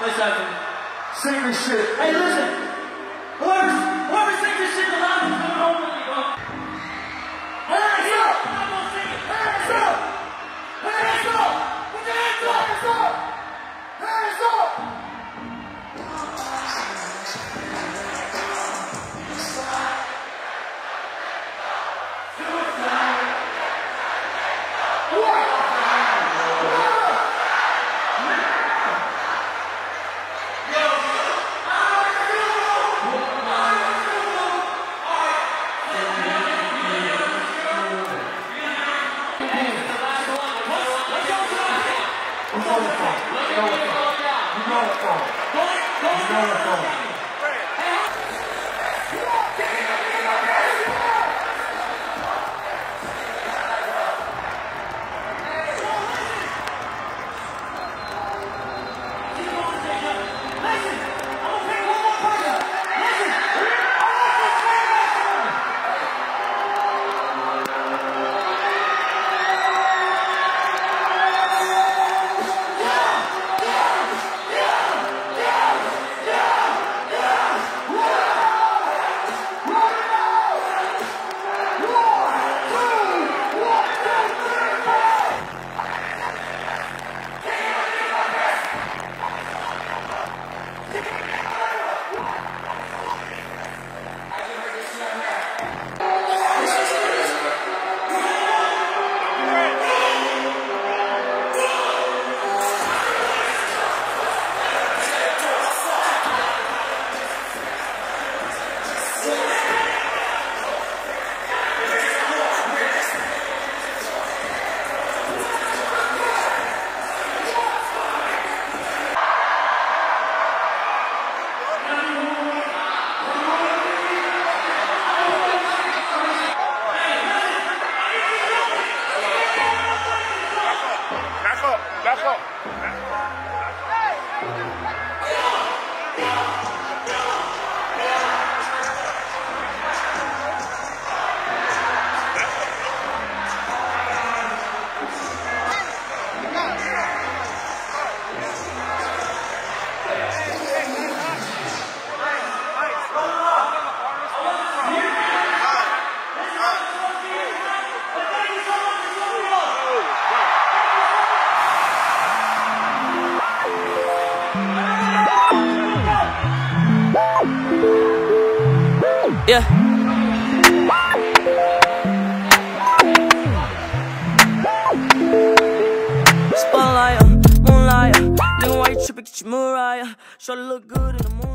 Listen. Sing this shit. Hey, listen. Whoever sings this shit the loudest is going home with me, bro. Hands up! I'm not gonna sing it. Hands up! Hands up! Put your hands up! Hands up! Hands up! Yeah. Spotlight, moonlight. Then why you tripping, get your Mariah? Sure to look good in the moon.